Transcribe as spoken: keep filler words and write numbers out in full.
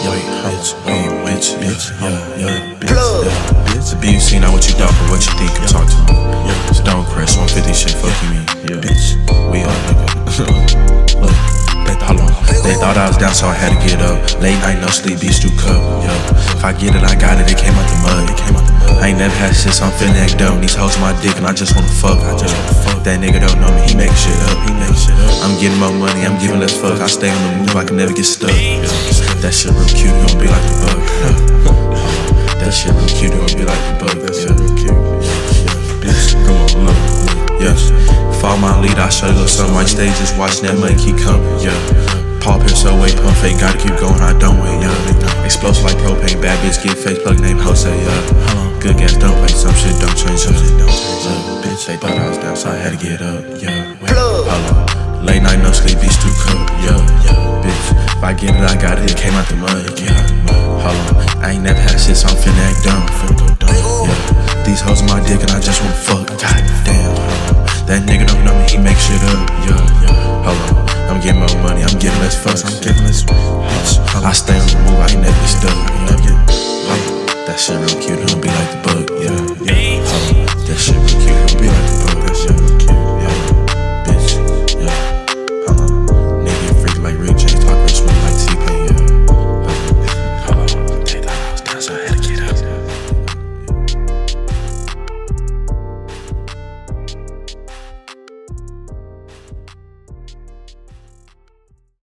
yo, bitch, wait, bitch, bitch, yeah, yeah, bitch, yeah, bitch. The B U C, not what you thought, but what you think. Come talk to me. Yeah, so don't press one fifty shit, fuck you mean, yeah, bitch. We all nigga. Look, they thought, they thought I was down, so I had to get up. Late night, no sleep, beats do cup. Yeah, if I get it, I got it. It came out the mud. It came out the mud. I ain't never had shit, so I'm feeling act dumb. These hoes my dick, and I just wanna fuck. I just wanna fuck. That nigga don't know me, he make shit up. He make shit up. I'm getting more money, I'm giving less fuck. I stay on the move, I can never get stuck. Yeah. That shit real cute, you gon' be like the bug. That shit real cute, you gon' be like the bug. That shit real cute. Bitch, come on, look. Yes. Follow my lead, I'll show you a little something. White stage, just watching that money keep coming. Yeah. Paul Pierce, so wait, pump fake, gotta keep going, I don't wait, yeah. Explosive like propane, bad bitch, get face plug, name Jose, yeah. Good gas, don't play, some shit don't change, some shit don't change. Look, bitch, they thought I was down, so I had to get up, yeah. Hold on. Late night, no sleep, beats too cold, yeah, yeah. Bitch, if I get it, I got it, it came out the mud, yeah. Hold on, I ain't never had shit, so I'm finna act dumb, finna go dumb, yeah. These hoes on my dick, and I just wanna fuck, god damn. That nigga don't know me, he make shit up, yeah, yeah. Hold on. I'm getting more money, I'm getting less fucks, I'm getting